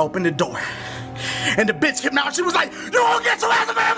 opened the door. And the bitch came out, she was like, "You won't get your ass up here,